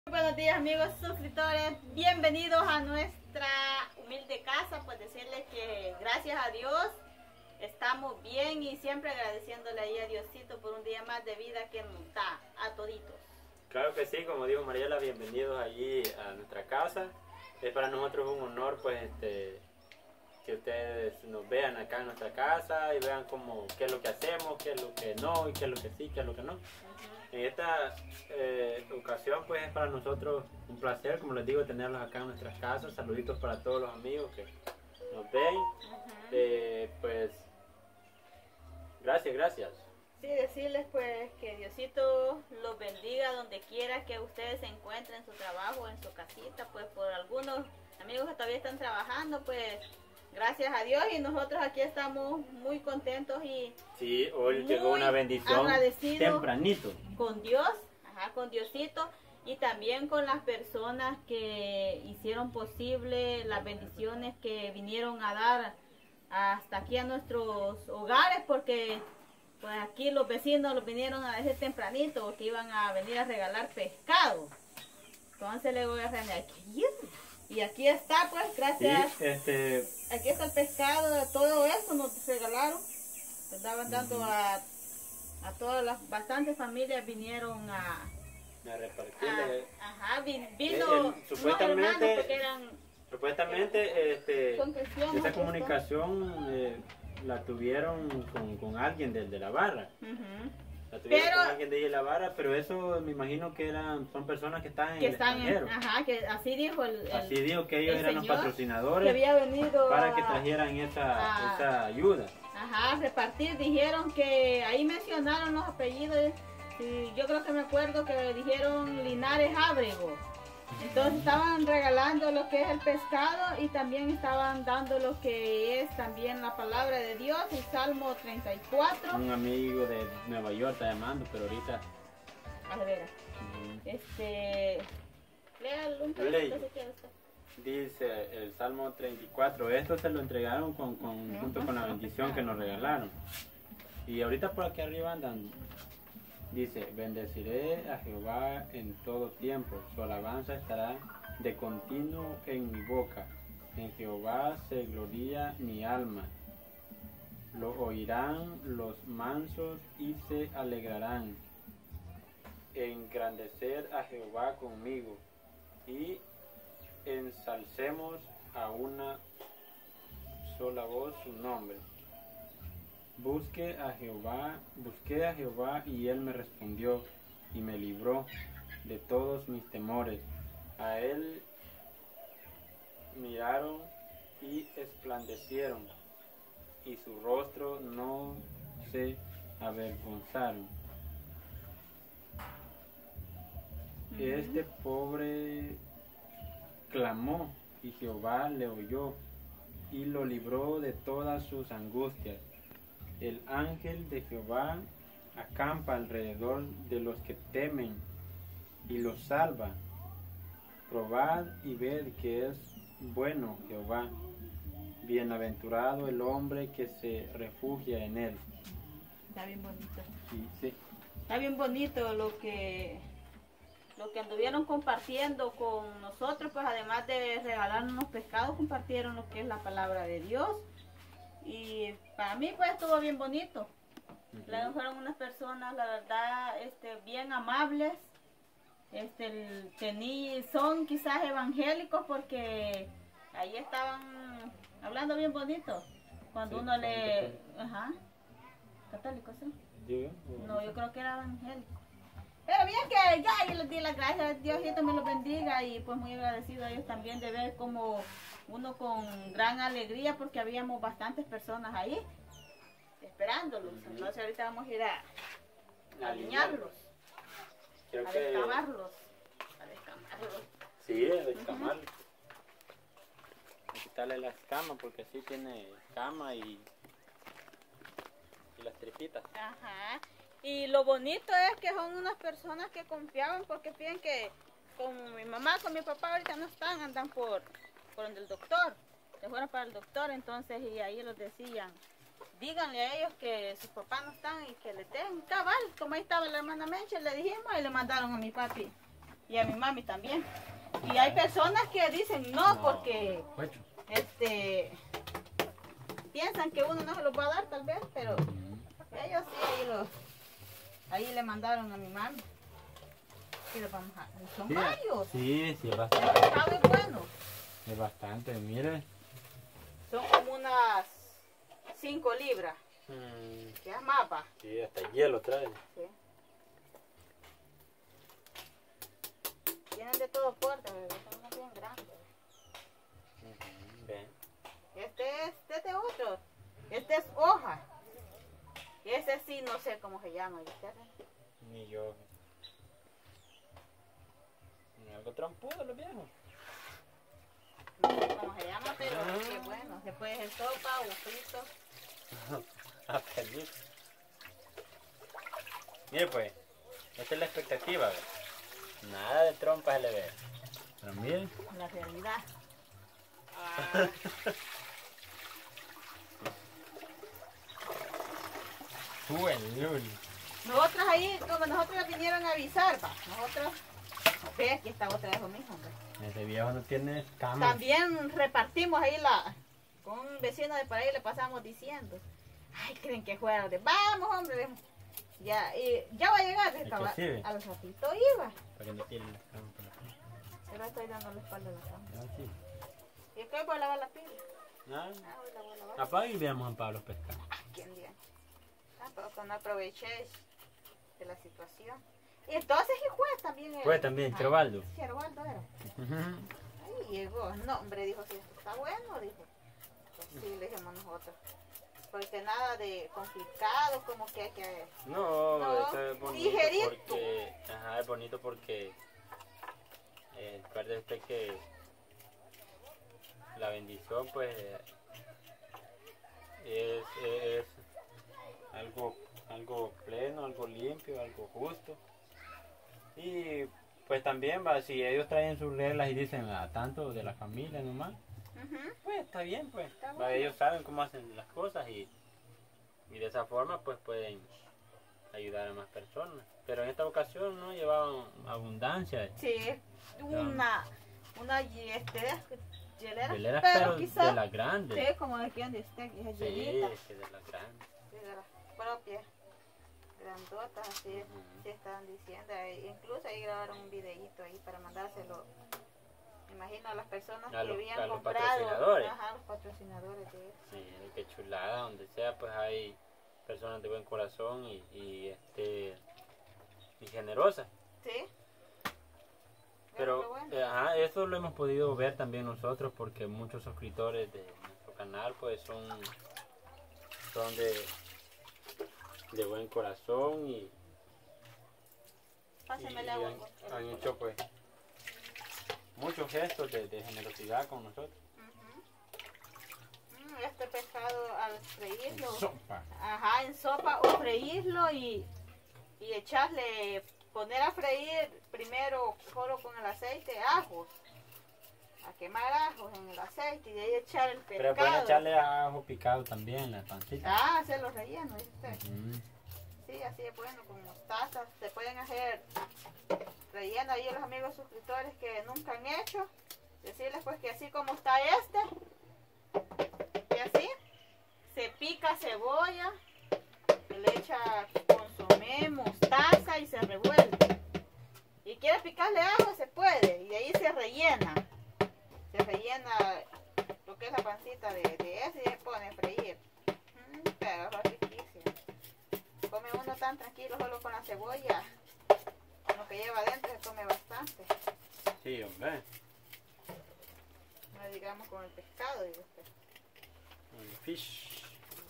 Buenos días amigos suscriptores, bienvenidos a nuestra humilde casa. Pues decirles que gracias a Dios estamos bien y siempre agradeciéndole ahí a Diosito por un día más de vida que nos da a toditos. Claro que sí, como dijo Mariela, bienvenidos allí a nuestra casa. Es para nosotros un honor pues que ustedes nos vean acá en nuestra casa y vean qué es lo que hacemos, qué es lo que no, y qué es lo que sí, qué es lo que no. En esta ocasión pues es para nosotros un placer, como les digo, tenerlos acá en nuestras casas. Saluditos para todos los amigos que nos ven. Pues gracias. Sí, decirles pues que Diosito los bendiga donde quiera que ustedes se encuentren en su trabajo, en su casita. Pues por algunos amigos que todavía están trabajando, pues gracias a Dios, y nosotros aquí estamos muy contentos y sí, hoy llegó una bendición tempranito con Dios, con Diosito, y también con las personas que hicieron posible las bendiciones que vinieron a dar hasta aquí a nuestros hogares, porque pues aquí los vecinos los vinieron a decir tempranito que iban a venir a regalar pescado. Entonces le voy a regalar aquí. Y aquí está, pues, gracias. Sí, aquí está el pescado, todo eso nos regalaron. Nos estaban dando a todas las, bastantes familias vinieron a repartirle. Vino supuestamente, porque eran, son esa comunicación la tuvieron con alguien de la barra. La tuvieron con alguien de la barra, pero eso me imagino que son personas que están en el extranjero. Que así dijo así dijo que ellos eran los patrocinadores que había venido para que trajeran esa ayuda. Repartir. Dijeron que ahí mencionaron los apellidos. Y yo creo que me acuerdo que dijeron Linares Ábrego. Entonces estaban regalando lo que es el pescado y también estaban dando lo que es también la palabra de Dios, el Salmo 34. Un amigo de Nueva York está llamando, pero ahorita... A ver, léalo un poquito si quieres. Dice el Salmo 34, esto se lo entregaron junto con la bendición que nos regalaron. Y ahorita por aquí arriba andan. Dice, bendeciré a Jehová en todo tiempo, su alabanza estará de continuo en mi boca. En Jehová se gloria mi alma. Lo oirán los mansos y se alegrarán. Engrandecer a Jehová conmigo y ensalcemos a una sola voz su nombre. Busqué a Jehová y él me respondió y me libró de todos mis temores. A él miraron y esplandecieron, y su rostro no se avergonzaron. Este pobre clamó y Jehová le oyó y lo libró de todas sus angustias. El ángel de Jehová acampa alrededor de los que temen y los salva. Probad y ved que es bueno Jehová. Bienaventurado el hombre que se refugia en él. Está bien bonito. Sí. Está bien bonito lo que anduvieron compartiendo con nosotros, pues además de regalarnos unos pescados, compartieron lo que es la palabra de Dios. Y para mí pues estuvo bien bonito. Fueron unas personas, la verdad, bien amables. Son quizás evangélicos porque ahí estaban hablando bien bonito. Cuando uno le... Católicos, ¿sí? No, yo creo que era evangélico. Pero bien que ya, yo les di las gracias, Diosito me los bendiga, y pues muy agradecido a ellos también de ver como uno con gran alegría, porque habíamos bastantes personas ahí esperándolos. Entonces ahorita vamos a ir a alinearlos, a descamarlos. Sí, a descamarlos. A quitarle las escamas, porque así tiene cama y las tripitas. Y lo bonito es que son unas personas que confiaban, porque fíjense que como mi mamá con mi papá ahorita no están, andan por donde el doctor, se fueron para el doctor. Entonces, y ahí los decían, díganle a ellos que sus papás no están y que le den cabal, como ahí estaba la hermana Menche, le dijimos y le mandaron a mi papi y a mi mami también. Y hay personas que dicen no porque piensan que uno no se los va a dar tal vez, pero ellos sí, ahí le mandaron a mi mami. Y los vamos a... Son varios. Sí, es bastante. El pescado es bueno. Es bastante, mire. Son como unas 5 libras. ¿Qué es mapa? Sí, hasta hielo trae. Sí. Tienen de todo porte, son bien grandes. Ven. Este es de otro. Este es hoja. Ese sí no sé cómo se llama. Ni yo. Algo trompudo los viejos. No sé cómo se llama, pero qué bueno. Se puede hacer sopa o frito. Mire pues, esta es la expectativa, ¿ves? Nada de trompas se le ve. Pero mire. La realidad. Nosotros ahí, como nosotros vinieron a avisar, va. Nosotros, ve, aquí está otra vez lo mismo, hombre. Ese viejo no tiene cama. También repartimos ahí con un vecino de por ahí le pasamos diciendo. Ay, creen que juega de vamos, hombre. Ya, y ya va a llegar, a los ratitos iba. Para que no tienen la cama por la cama. Ahora estoy dando la espalda a la cama. Sí. ¿Y qué voy a lavar la pila? Voy a lavar. Apaga y veamos a los pescados. ¿Quién día? Tampoco no aproveché de la situación. Y entonces el juez también era. Juez también, Gerobaldo. Gerobaldo era. Ahí llegó. No, hombre, dijo, si esto está bueno, dijo. Pues sí, le dijimos nosotros. Porque nada de complicado, como que hay que... No, eso es bonito digerir. Porque... Ajá, es bonito porque... recuerde usted que... La bendición, pues... es algo pleno, algo limpio, algo justo. Y... Pues también, va, si ellos traen sus reglas y dicen tanto de la familia nomás... Pues está bien, pues. Está bueno. Ellos saben cómo hacen las cosas y de esa forma pues pueden ayudar a más personas. Pero en esta ocasión no llevaban abundancia. Sí, una hielera, pero quizás de las grandes. Sí, como de quien dice, esa hielita. Sí, de las grandes. Sí, de las propias grandotas, así, sí estaban diciendo. Incluso ahí grabaron un videíto ahí para mandárselo. Imagino a las personas que habían comprado. Patrocinadores. Ajá, los patrocinadores de eso. Sí, qué chulada, donde sea pues hay personas de buen corazón y generosas. Sí. Pero bueno. Eso lo hemos podido ver también nosotros porque muchos suscriptores de nuestro canal pues son de buen corazón y han hecho pues muchos gestos de generosidad con nosotros. Este pescado al freírlo. En sopa. Ajá, en sopa o freírlo y echarle, poner a freír primero solo con el aceite ajos. A quemar ajos en el aceite y de ahí echar el pescado. Pero pueden echarle ajo picado también en la pancita. Hacer los rellenos, dice usted. Sí, así es bueno, con mostaza. Se pueden hacer relleno ahí a los amigos suscriptores que nunca han hecho. Decirles pues que así como está y así, se pica cebolla, se le echa consomé, mostaza y se revuelve. Y quiere picarle ajo, se puede, y de ahí se rellena. Se rellena lo que es la pancita de eso y se pone a freír. Pero es riquísimo. Come uno tan tranquilo solo con la cebolla. Lo que lleva adentro se come bastante. Sí, hombre. No digamos con el pescado, digo usted. El fish.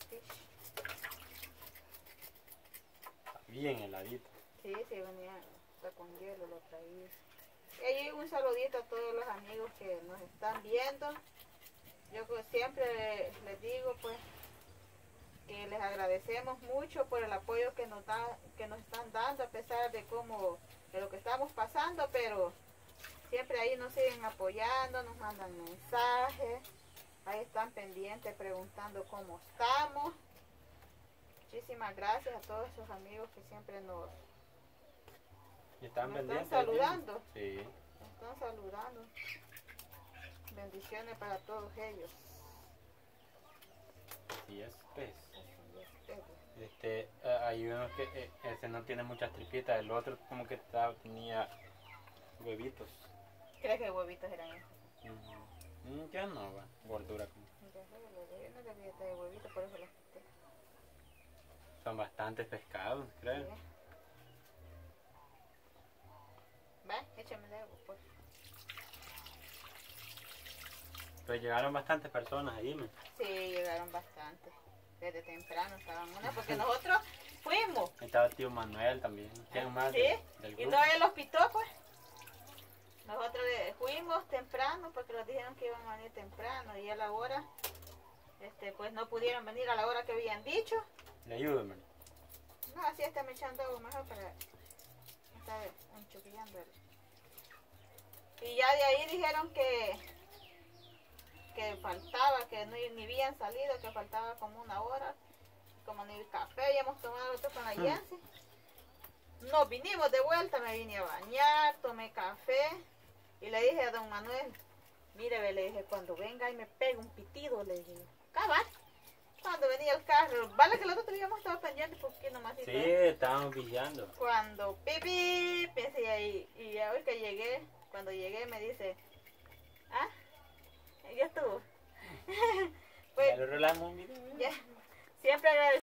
Bien heladito. Sí, venía con hielo, lo traía. Y un saludito a todos los amigos que nos están viendo. Yo siempre les digo pues que les agradecemos mucho por el apoyo que nos están dando a pesar de lo que estamos pasando, pero siempre ahí nos siguen apoyando, nos mandan mensajes, ahí están pendientes preguntando cómo estamos. Muchísimas gracias a todos esos amigos que siempre Y están me pendientes. están saludando. Sí. Me están saludando. Bendiciones para todos ellos. Así es, pues. Así es. Hay uno que ese no tiene muchas tripitas, el otro como que tenía huevitos. ¿Crees que huevitos eran esos? Ya no va, gordura como. Yo no le vi de huevitos, por eso los quité. Son bastantes pescados, creo. Sí. ¿Ves? Échame de agua, pues. Pero llegaron bastantes personas ahí, ¿no? Sí, llegaron bastantes. Desde temprano estaban unas, porque nosotros fuimos. Ahí estaba tío Manuel también. ¿Quién más? Sí, del y grupo? no él los pitó, pues. Nosotros fuimos temprano porque nos dijeron que iban a venir temprano y a la hora, pues no pudieron venir a la hora que habían dicho. Le ayudo, man. No, así está me echando agua mejor para estar enchuquillando. Y ya de ahí dijeron que faltaba, que no, ni habían salido, que faltaba como una hora, como ni café habíamos tomado otro con la Yancy. Nos vinimos de vuelta, me vine a bañar, tomé café y le dije a don Manuel, mire, le dije, cuando venga y me pega un pitido, le dije, cabal. Cuando venía el carro, vale que nosotros habíamos estado pendientes porque nomás. Sí, estábamos pillando. Cuando pipi, pensé ahí, y ya hoy que llegué, cuando llegué me dice, ah, ya estuvo. Pues, ya lo rolamos, mira. Ya, siempre agradecido.